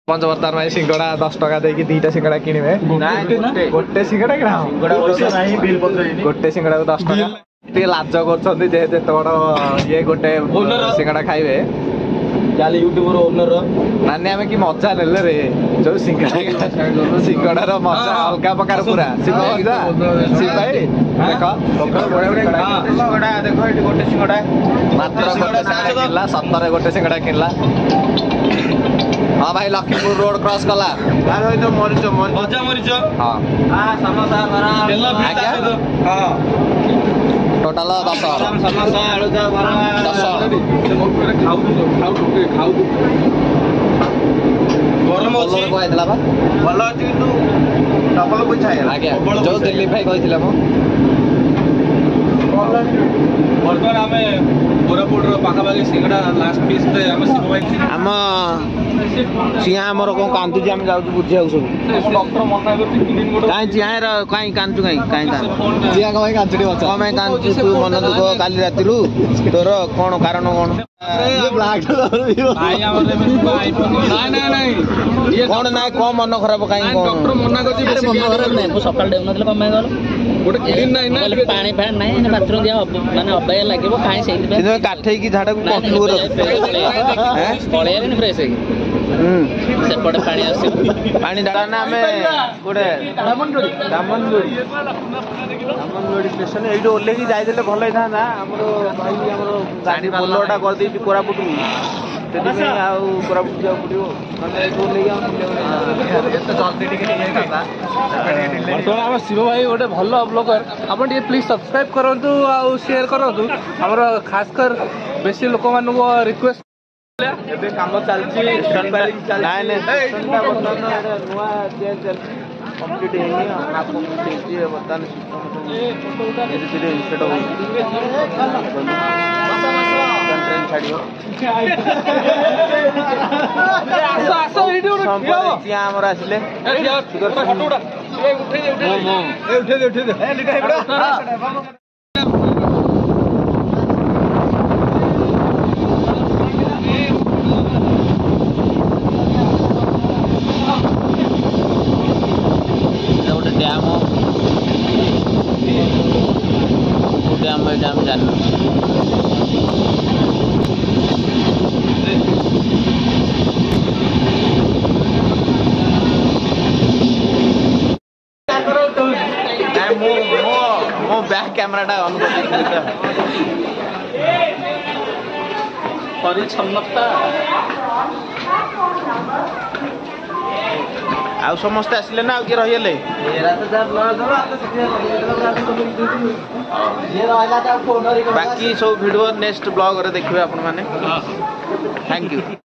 पंचवर्तान भाई सिंगड़ा 10 टका देकी दीटा सिंगड़ा किनिबे गोटे सिंगड़ा किना गोटे सिंगड़ा को 10 टका ते लाज करछन्ती जे जे तोड़ ये गोटे सिंगड़ा खाइबे जाले यूट्यूबर ओनर नानी हमें की मजा लेले रे जो सिंगड़ा रो मजा अलगा प्रकार पूरा सिंग भाई देखो सिंगड़ा देखो एटी गोटे सिंगड़ा मात्र गोटे सिंगड़ा किनला 70 गोटे सिंगड़ा किनला। हाँ भाई लखीपुर रोड क्रॉस कला यार तो मरीच मजा मरीच हां हां समोसा बरा हां टोटल 10 समोसा आलू जा बरा 10 खाऊ गरम अछि को आइतला बा भलो अछि किंतु डबल पैसा आइला आज्ञा जो दिल्ली भाई कहितला मो वर्तमान हमें कोरापुट रो पाखाबागी सिंगड़ा लास्ट पीस ते हम शिव भाई हम चिया हमर को कांतु जे हम जाउ बुझिया सब डॉक्टर मना करती किनिन गोड काई चिया रे काई कांतु काई चिया काई कांतुडी बचा कमे कांतु तू मन दुख काली रातिलु तोर कोन कारण कोन ब्लैक भाई हमरे में आईफोन नहीं ये कोन ना को मन खराब काई कोन डॉक्टर मना करती मन खराब नहीं को सकाल देउ नथले कमे गल गोटे क्लीन नाही ना पानी फैन नाही ने बाथरूम दिया माने अबाय लागबो काई सेहि पे काठै की झाडा को कंट्रोल हैं पळे ने फ्रेश है से पड़े पानी आसी पानी डाला ना हमें गोटे दामनगोड़ी स्टेशन एइडो ओले की जाई देले भलो था ना हमरो भाई हमरो गाड़ी बोलोटा कर दी कोरापुट तेनी में आउ कोरापुट जा पड़ियो माने तो ले हम एत जल्दी टिके नहीं जाता तो हम शिव भाई गोटे भलो ब्लॉगर आपण टिके प्लीज सब्सक्राइब करंतु आ शेयर करंतु हमरो खास कर बेसी लोक मानु को रिक्वेस्ट एबे काम चलची स्टेशन बाइलिंग चलची नाय ने स्टेशन का बर्तमान नुआ चेंज कंप्लीट हेनी आप कंप्लीट है बर्तमान सिस्टम धीरे धीरे इंस्टेट हो ट्रेन छाड़ियो आसो आसो वीडियो चिया हमर आसले फोटोटा ए उठे दे ए लिखा हेबड़ा डैम जान मो बैक कैमराटा ऑन परिच्छन्नता आउ समस्त आसिले ना आउ के रहिले बाकी सब वीडियो नेक्स्ट ब्लॉग रे देखिबे आपण माने थैंक यू।